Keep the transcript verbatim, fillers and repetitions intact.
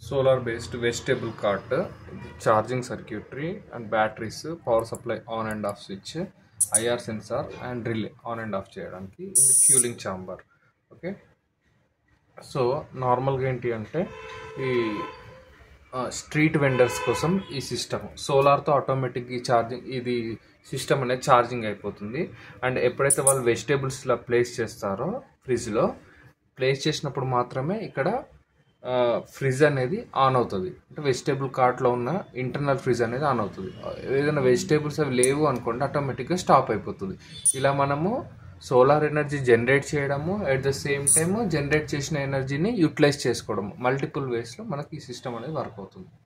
solar based vegetable cart, charging circuitry and batteries, power supply on and off switch, I R sensor and relay on and off cheyadaniki in the cooling chamber. Okay, so normal ga enti ante ee street vendors కోసం ఈ system సోలార్తో ఆటోమేటిక్గా charging ఇది system అనేది charging అయిపోతుంది. And ఎప్పుడైతే వాళ్ళు vegetables ఇలా place చేస్తారో ఫ్రిడ్జ్లో ప్లేస్ చేసినప్పుడు మాత్రమే ఇక్కడ ఫ్రిడ్జ్ అనేది ఆన్ అవుతుంది. అంటే వెజిటేబుల్ కార్ట్లో ఉన్న ఇంటర్నల్ ఫ్రిడ్జ్ అనేది ఆన్ అవుతుంది. ఏదైనా వెజిటేబుల్స్ అవి లేవు అనుకోండి ఆటోమేటిక్గా స్టాప్ అయిపోతుంది. ఇలా మనము సోలార్ ఎనర్జీ జనరేట్ చేయడము, at the same time generate చేసిన ఎనర్జీని యూటిలైజ్ చేసుకోవడము, మల్టిపుల్ వేస్లో మనకి ఈ సిస్టమ్ అనేది వర్క్ అవుతుంది.